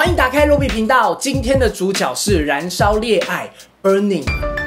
欢迎打开罗比频道，今天的主角是《燃烧烈爱》Burning。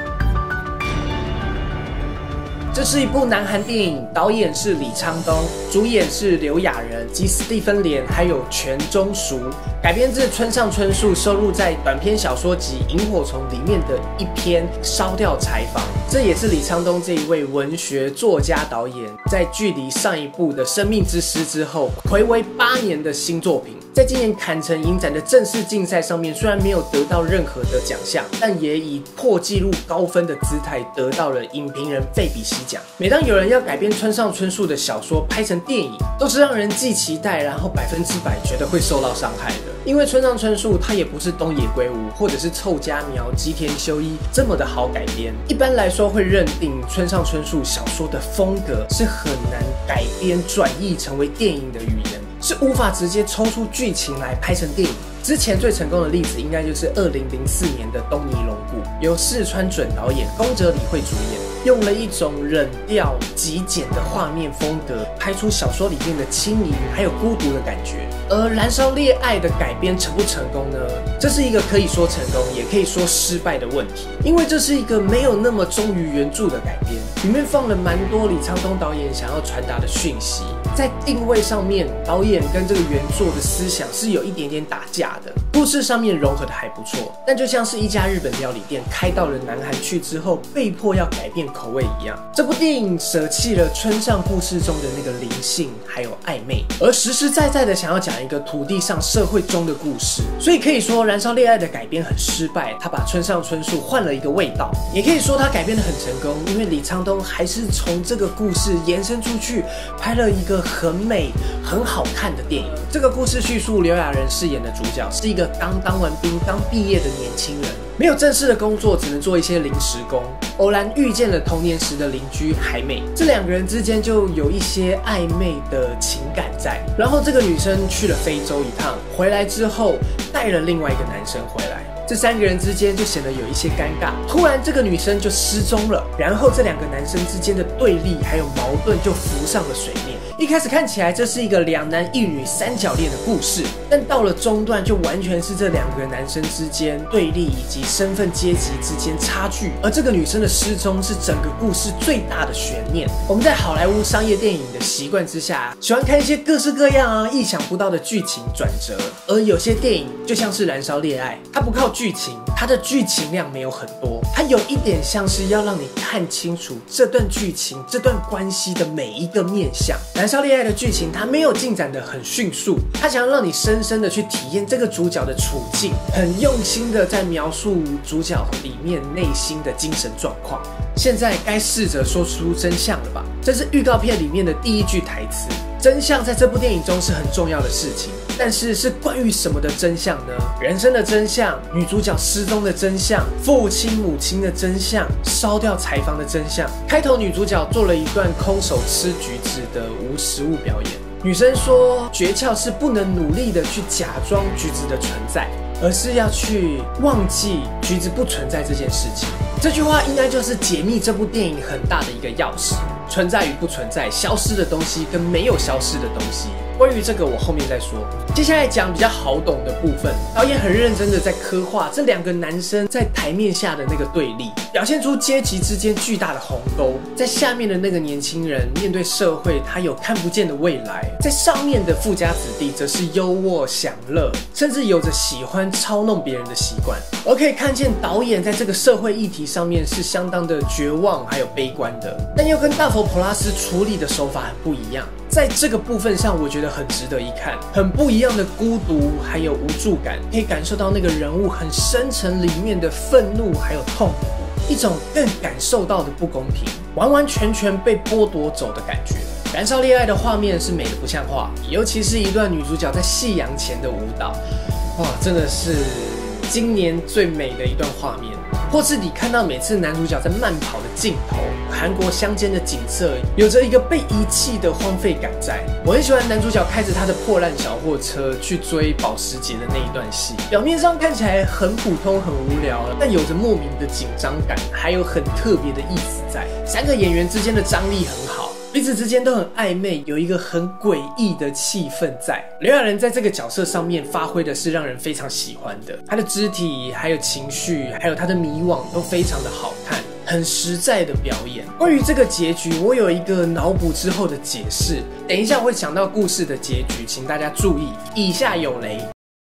这是一部南韩电影，导演是李昌东，主演是刘亚仁及史蒂芬·连，还有全钟淑。改编自村上春树收录在短篇小说集《萤火虫》里面的一篇《烧掉柴房》。这也是李昌东这一位文学作家导演，在距离上一部的《生命之诗》之后，睽违8年的新作品。在今年坎城影展的正式竞赛上面，虽然没有得到任何的奖项，但也以破纪录高分的姿态得到了影评人费比西奖。每当有人要改编村上春树的小说拍成电影，都是让人既期待，然后100%觉得会受到伤害的。因为村上春树他也不是东野圭吾或者是凑佳苗、吉田修一这么的好改编。一般来说会认定村上春树小说的风格是很难改编转译成为电影的语言，是无法直接抽出剧情来拍成电影。之前最成功的例子应该就是2004年的《东尼龙骨》，由四川准导演、宫泽理惠主演，用了一种冷调极简的画面风格，拍出小说里面的轻盈还有孤独的感觉。而《燃烧烈爱》的改编成不成功呢？这是一个可以说成功，也可以说失败的问题，因为这是一个没有那么忠于原著的改编，里面放了蛮多李昌东导演想要传达的讯息，在定位上面，导演跟这个原作的思想是有一点点打架的，故事上面融合的还不错，但就像是一家日本料理店开到了南韩去之后，被迫要改变口味一样。这部电影舍弃了村上故事中的那个灵性还有暧昧，而实实在在的想要讲一个土地上社会中的故事，所以可以说《燃烧烈爱》的改编很失败，他把村上春树换了一个味道，也可以说他改编的很成功，因为李昌东还是从这个故事延伸出去，拍了一个很美很好看的电影。这个故事叙述刘亚仁饰演的主角是一个刚当完兵刚毕业的年轻人，没有正式的工作，只能做一些临时工，偶然遇见了童年时的邻居海美，这2个人之间就有一些暧昧的情感在。然后这个女生去了非洲一趟，回来之后带了另外一个男生回来，这3个人之间就显得有一些尴尬。突然这个女生就失踪了，然后这2个男生之间的对立还有矛盾就浮上了水面。一开始看起来这是一个2男1女3角恋的故事，但到了中段就完全是这2个男生之间对立以及身份阶级之间差距，而这个女生的失踪是整个故事最大的悬念。我们在好莱坞商业电影的习惯之下，喜欢看一些各式各样意想不到的剧情转折，而有些电影就像是《燃烧烈爱》，它不靠剧情，它的剧情量没有很多，它有一点像是要让你看清楚这段剧情这段关系的每一个面向。燃烧烈爱的剧情它没有进展的很迅速，它想要让你深深的去体验这个主角的处境，很用心的在描述主角里面内心的精神状况。现在该试着说出真相了吧？这是预告片里面的第1句台词。真相在这部电影中是很重要的事情，但是是关于什么的真相呢？人生的真相，女主角失踪的真相，父亲母亲的真相，烧掉柴房的真相。开头女主角做了一段空手吃橘子的无实物表演，女生说诀窍是不能努力的去假装橘子的存在，而是要去忘记橘子不存在这件事情。这句话应该就是解密这部电影很大的一个钥匙，存在与不存在，消失的东西跟没有消失的东西。关于这个我后面再说。接下来讲比较好懂的部分，导演很认真的在刻画这2个男生在台面下的那个对立，表现出阶级之间巨大的鸿沟。在下面的那个年轻人面对社会，他有看不见的未来；在上面的富家子弟则是优渥享乐，甚至有着喜欢操弄别人的习惯。而可以看见导演在这个社会议题上面是相当的绝望还有悲观的，但又跟大佛普拉斯处理的手法很不一样。在这个部分上，我觉得很值得一看，很不一样的孤独还有无助感，可以感受到那个人物很深层里面的愤怒还有痛苦，一种更感受到的不公平，完完全全被剥夺走的感觉。燃烧烈爱的画面是美的不像话，尤其是一段女主角在夕阳前的舞蹈，哇，真的是今年最美的一段画面。或是你看到每次男主角在慢跑的镜头，韩国乡间的景色有着一个被遗弃的荒废感在。我很喜欢男主角开着他的破烂小货车去追保时捷的那一段戏，表面上看起来很普通很无聊，但有着莫名的紧张感，还有很特别的意思在。3个演员之间的张力很好， 彼此之间都很暧昧，有一个很诡异的气氛在。刘亚仁在这个角色上面发挥的是让人非常喜欢的，他的肢体还有情绪还有他的迷惘都非常的好看，很实在的表演。关于这个结局，我有一个脑补之后的解释，等一下会讲到故事的结局，请大家注意，以下有雷。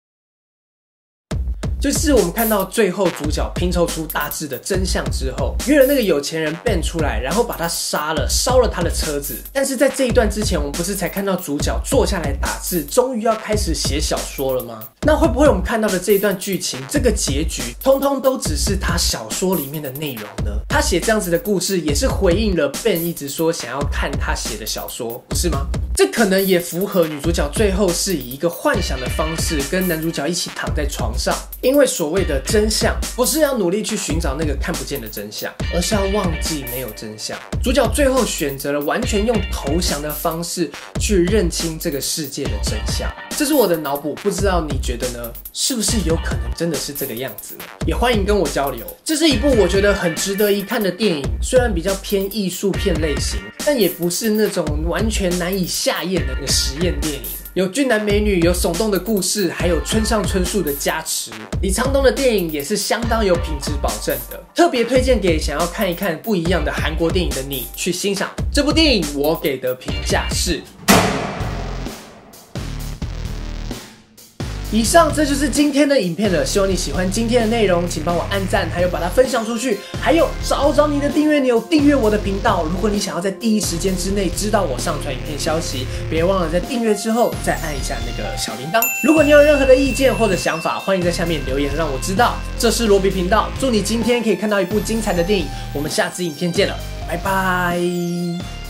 就是我们看到最后主角拼凑出大致的真相之后，约了那个有钱人 Ben 出来，然后把他杀了，烧了他的车子。但是在这一段之前，我们不是才看到主角坐下来打字，终于要开始写小说了吗？那会不会我们看到的这一段剧情，这个结局，通通都只是他小说里面的内容呢？他写这样子的故事，也是回应了 Ben 一直说想要看他写的小说，不是吗？这可能也符合女主角最后是以一个幻想的方式跟男主角一起躺在床上，因为所谓的真相不是要努力去寻找那个看不见的真相，而是要忘记没有真相。主角最后选择了完全用投降的方式去认清这个世界的真相。这是我的脑补，不知道你觉得呢？是不是有可能真的是这个样子呢？也欢迎跟我交流。这是一部我觉得很值得一看的电影，虽然比较偏艺术片类型，但也不是那种完全难以下咽的实验电影。有俊男美女，有耸动的故事，还有村上春树的加持。李沧东的电影也是相当有品质保证的，特别推荐给想要看一看不一样的韩国电影的你去欣赏。这部电影我给的评价是。以上这就是今天的影片了，希望你喜欢今天的内容，请帮我按赞，还有把它分享出去，还有找你的订阅钮，订阅我的频道。如果你想要在第一时间之内知道我上传影片消息，别忘了在订阅之后再按一下那个小铃铛。如果你有任何的意见或者想法，欢迎在下面留言让我知道。这是罗比频道，祝你今天可以看到一部精彩的电影，我们下次影片见了，拜拜。